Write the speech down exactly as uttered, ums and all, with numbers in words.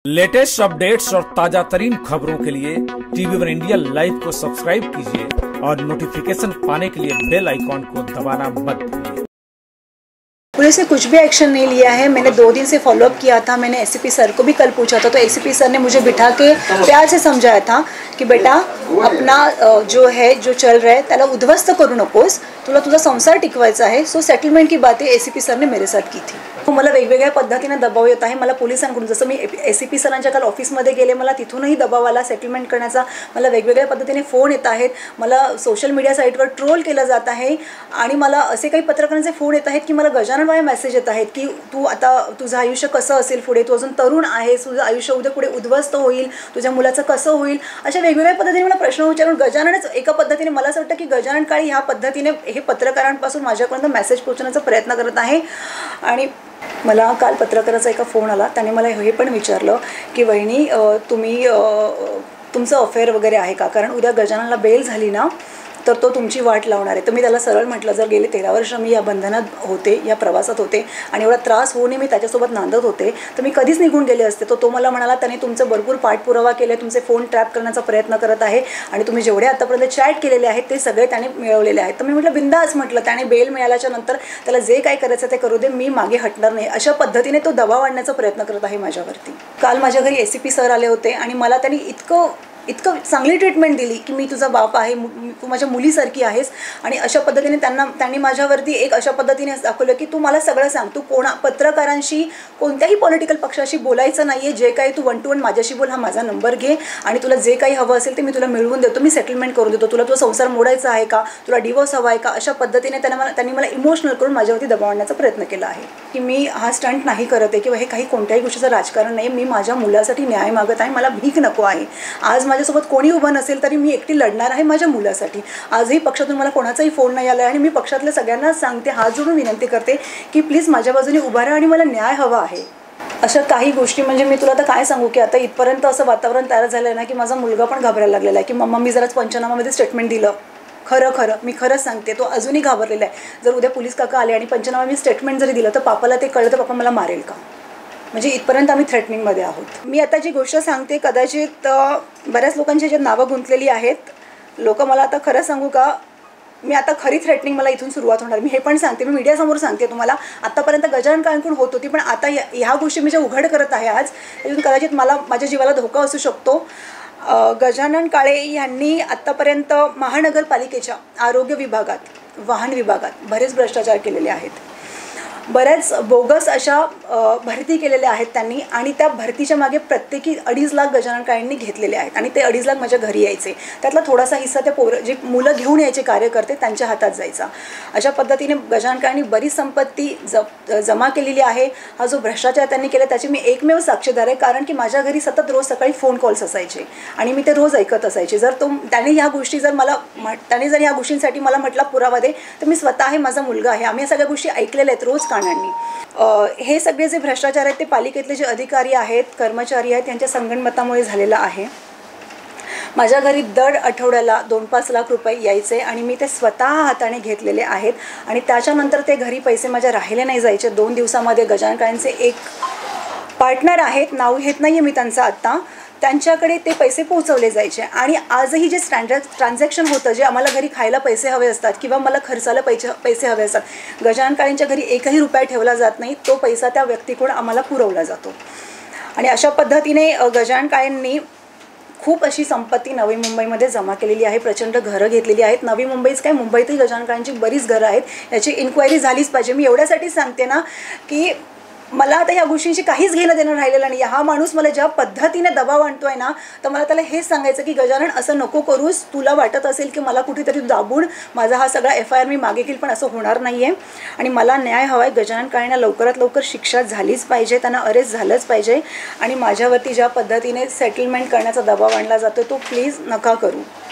Latest updates और ताजा तरीन खबरों के लिए टीवी वन इंडिया लाइव को सब्सक्राइब कीजिए और नोटिफिकेशन पाने के लिए बेल आइकॉन को दबाना मत भूलिए। पुलिस ने कुछ भी एक्शन नहीं लिया है। मैंने दो दिन से फॉलोअप किया था। मैंने एसीपी सर को भी कल पूछा था, तो एसीपी सर ने मुझे बिठा के प्यार से समझाया था कि बेटा अपना जो है जो चल रहा है त्याला उद्ध्वस्त करू नकोस, तुला तुझा संसार टिकवायचा आहे। सो सेटलमेंट की बातें एसीपी सर ने मेरे साथ की थी। मला वेगवेगळ्या पद्धतीने दबाव येत आहे। मला पोलिसांकडून, जसं मी एसीपी सरांच्या काल ऑफिसमध्ये गेले, मला तिथूनही दबाव आला सेटलमेंट करण्याचा। मला वेगवेगळ्या पद्धतीने फोन येत आहेत, मला सोशल मीडिया साईटवर ट्रोल केलं जात आहे आणि मला असे काही पत्रकारांचे फोन येत आहेत की मला गजानन भाई मेसेज येत आहेत की तू आता तुझं आयुष्य कसं असेल पुढे, तू अजून तरुण आहेस, तुझं आयुष्य उद्या पुढे उद्ध्वस्त होईल, तुझ्या मुलाचं कसं होईल, अशा वेगवेगळ्या पद्धतीने मला प्रश्न विचारून गजाननच एका पद्धतीने, मला असं वाटतं की गजानन काळी ह्या पद्धतीने हे पत्रकारांपासून माझ्यापर्यंत मेसेज पोहोचवण्याचा प्रयत्न करत आहे। आणि मला काल पत्रकाराचा एका फोन आला, त्याने मला हे पण विचारलं की वहिनी तुम्ही तुमचं अफेअर वगैरे आहे का, कारण उद्या गजाननला बेल झाली ना तर तो तुमची वाट लावणार आहे। तर मी त्याला सरळ म्हटलं, जर गेले तेरा वर्ष मी या बंधनात होते, या प्रवासात होते आणि एवढा त्रास होऊन मी त्याच्यासोबत नांदत होते तर मी कधीच निघून गेले असते। तो तो मला म्हणाला त्याने तुमचं भरपूर पाठपुरावा केला, तुमचे फोन ट्रॅप करण्याचा प्रयत्न करत आहे आणि तुम्ही जेवढे आतापर्यंत चॅट केलेले आहेत ते सगळे त्याने मिळवलेले आहेत। तर मी म्हटलं बिंदास, म्हटलं त्याने बेल मिळाल्याच्या नंतर त्याला जे काय करायचं ते करू दे, मी मागे हटणार नाही। अशा पद्धतीने तो दबाव आणण्याचा प्रयत्न करत आहे माझ्यावरती। काल माझ्या घरी एसीपी सर आले होते आणि मला त्यांनी इतकं इतकं चांगली ट्रीटमेंट दिली की मी तुझा बाप आहे, तू माझ्या मुलीसारखी आहेस। आणि अशा पद्धतीने त्यांना त्यांनी माझ्यावरती एक अशा पद्धतीने दाखवलं की तू मला सगळं सांग, तू कोणा पत्रकारांशी कोणत्याही पॉलिटिकल पक्षाशी बोलायचं नाही आहे, जे काही तू वन टू वन माझ्याशी बोल, हा माझा नंबर घे आणि तुला जे काही हवं असेल ते मी तुला मिळवून देतो, मी सेटलमेंट करून देतो, तुला तुझा संसार मोडायचा आहे का, तुला डिवोर्स हवा आहे का, अशा पद्धतीने त्यांना मला त्यांनी मला इमोशनल करून माझ्यावरती दबाव आणण्याचा प्रयत्न केला आहे की मी हा स्टंट नाही करत आहे किंवा हे काही कोणत्याही गोष्टीचं राजकारण नाही, मी माझ्या मुलासाठी न्याय मागत आहे, मला भीक नको आहे। आज माझ्यासोबत कोणी उभं नसेल तरी मी एकटी लढणार आहे माझ्या मुलासाठी। आजही पक्षातून मला कोणाचाही फोन नाही आला आणि मी पक्षातल्या सगळ्यांना सांगते, हात जोडून विनंती करते की प्लीज माझ्या बाजूने उभा राहा आणि मला न्याय हवा आहे। अशा काही गोष्टी म्हणजे मी तुला आता काय सांगू की आता इथपर्यंत असं वातावरण तयार झालं आहे ना की माझा मुलगा पण घाबरायला लागलेला आहे की मम्मा मी जराच पंचनामामध्ये स्टेटमेंट दिलं, खरं खरं मी खरंच सांगते, तो अजूनही घाबरलेला आहे। जर उद्या पोलीस काका आले आणि पंचनामा मी स्टेटमेंट जरी दिलं तर पापाला ते कळलं तर पापा मला मारेल का, म्हणजे इथपर्यंत आम्ही थ्रेटनिंगमध्ये आहोत। मी आता जी गोष्ट सांगते कदाचित बऱ्याच लोकांची जे नावं गुंतलेली आहेत, लोक मला आता खरं सांगू का, मी आता खरी थ्रेटनिंग मला इथून सुरुवात होणार। मी हे पण सांगते, मी मीडियासमोर सांगते तुम्हाला, आतापर्यंत गजानन काळेंकडून होत होती पण आता ह्या गोष्टी मी ज्या उघड करत आहे आज, त्यातून कदाचित मला माझ्या जीवाला धोका असू शकतो। गजानन काळे यांनी आत्तापर्यंत महानगरपालिकेच्या आरोग्य विभागात, वाहन विभागात बरेच भ्रष्टाचार केलेले आहेत, बऱ्याच बोगस अशा भरती केलेल्या आहेत त्यांनी आणि त्या भरतीच्या मागे प्रत्येकी अडीच लाख गजानन काळेंनी घेतलेले आहेत आणि ते अडीच लाख माझ्या घरी यायचे, त्यातला थोडासा हिस्सा त्या पोरं जे मुलं घेऊन यायचे कार्यकर्ते त्यांच्या हातात जायचा। अशा पद्धतीने गजानन काळेंनी बरीच संपत्ती ज जमा केलेली आहे। हा जो भ्रष्टाचार त्यांनी केला त्याची मी एकमेव साक्षीदार आहे, कारण की माझ्या घरी सतत रोज सकाळी फोन कॉल्स असायचे आणि मी ते रोज ऐकत असायचे। जर तो त्याने ह्या गोष्टी जर मला त्याने जर ह्या गोष्टींसाठी मला म्हटला पुरावा दे, तर मी स्वतः आहे, माझा मुलगा आहे, आम्ही या सगळ्या गोष्टी ऐकलेल्या आहेत रोज कानांनी। हे सगळे जे भ्रष्टाचार आहेत ते पालिकेतले जे अधिकारी आहेत, कर्मचारी आहेत, यांच्या संगनमतामुळे झालेलं आहे। माझ्या घरी दर आठवड्याला दोन पाच लाख रुपये यायचे आणि मी ते स्वतः हाताने घेतलेले आहेत आणि त्याच्यानंतर ते घरी पैसे माझ्या राहिले नाही जायचे। दोन दिवसामध्ये गजानन काळेंचे एक पार्टनर आहेत, नाव घेत नाही आहे मी त्यांचं आत्ता, त्यांच्याकडे ते पैसे पोहोचवले जायचे आणि आजही जे स्टँडर्ड ट्रान्झॅक्शन होतं, जे आम्हाला घरी खायला पैसे हवे असतात किंवा मला खर्चाला पैसे पैसे हवे असतात, गजानन काळेंच्या घरी एकही रुपया ठेवला जात नाही, तो पैसा त्या व्यक्तीकडून आम्हाला पुरवला जातो। आणि अशा पद्धतीने गजानन काळेंनी खूप अशी संपत्ती नवी मुंबईमध्ये जमा केलेली आहे, प्रचंड घरं घेतलेली आहेत। नवी मुंबईच काय, मुंबईतही गजानन काळेंची बरीच घरं आहेत, याची इन्क्वायरी झालीच पाहिजे। मी एवढ्यासाठी सांगते ना की मला आता ह्या गोष्टींची काहीच घेणं देणं राहिलेलं नाही। हा माणूस मला ज्या पद्धतीने दबाव आणतोय ना, तर मला त्याला हेच सांगायचं की गजानन असं नको करूस, तुला वाटत असेल की मला कुठेतरी दाबून माझा हा सगळा एफ आय आर मी मागे घेईल, पण असं होणार नाही आहे आणि मला न्याय हवा आहे। गजानन काळेंना लवकरात लवकर शिक्षा झालीच पाहिजे, त्यांना अरेस्ट झालंच पाहिजे आणि माझ्यावरती ज्या पद्धतीने सेटलमेंट करण्याचा दबाव आणला जातो तो प्लीज नका करू।